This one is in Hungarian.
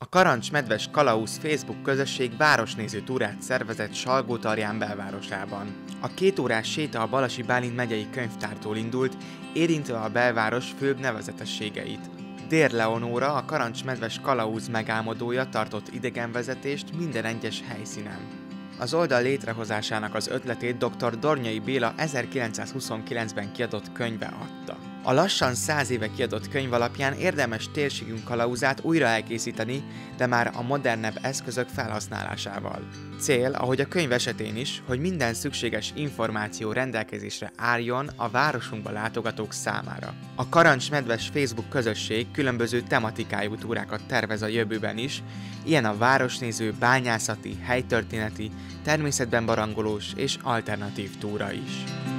A Karancs-medves kalauz Facebook közösség városnéző túrát szervezett Salgótarján belvárosában. A 2 órás séta a Balasi Bálint megyei könyvtártól indult, érintve a belváros főbb nevezetességeit. Dér Leonóra, a Karancs-medves kalauz megálmodója tartott idegenvezetést minden egyes helyszínen. Az oldal létrehozásának az ötletét dr. Dornyai Béla 1929-ben kiadott könyve adta. A lassan 100 éve kiadott könyv alapján érdemes térségünk kalauzát újra elkészíteni, de már a modernebb eszközök felhasználásával. Cél, ahogy a könyv esetén is, hogy minden szükséges információ rendelkezésre álljon a városunkba látogatók számára. A Karancs-medves Facebook közösség különböző tematikájú túrákat tervez a jövőben is, ilyen a városnéző, bányászati, helytörténeti, természetben barangolós és alternatív túra is.